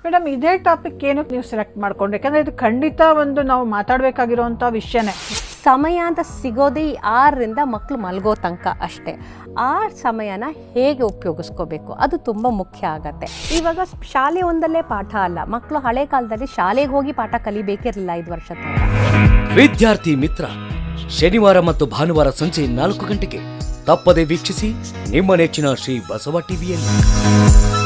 Madam, ಇದೇ topic ಏನಕ್ಕೆ ನೀವು ಸೆಲೆಕ್ಟ್ ಮಾಡ್ಕೊಂಡ್ರೆ? ಯಾಕಂದರೆ ಇದು ಖಂಡಿತ ಒಂದು ನಾವು ಮಾತಾಡಬೇಕಾಗಿರೋವಂಥ ವಿಷಯನೇ. ಸಮಯ ಅಂತ ಸಿಗೋದೇ 6ರಿಂದ ಮಕ್ಕಳು ಮಲಗೋ ತನಕ ಅಷ್ಟೇ. ಆ ಸಮಯನ ಹೇಗೆ ಉಪಯೋಗಿಸ್ಕೋಬೇಕು ಅದು ತುಂಬ ಮುಖ್ಯ ಆಗತ್ತೆ. ಇವಾಗ ಶಾಲೆ ಒಂದಲ್ಲೇ ಪಾಠ ಅಲ್ಲ, ಮಕ್ಕಳು ಹಳೆ ಕಾಲದಲ್ಲಿ ಶಾಲೆಗೆ ಹೋಗಿ ಪಾಠ ಕಲಿಬೇಕಿರಲಿಲ್ಲ 5 ವರ್ಷ ತನಕ. ವಿದ್ಯಾರ್ಥಿ ಮಿತ್ರ ಶನಿವಾರ ಮತ್ತು ಭಾನುವಾರ ಸಂಜೆ 4 ಗಂಟೆಗೆ ತಪ್ಪದೆ ವೀಕ್ಷಿಸಿ ನಿಮ್ಮ ನೆಚ್ಚಿನ ಶ್ರೀ ಬಸವ ಟಿವಿಯಲ್ಲಿ.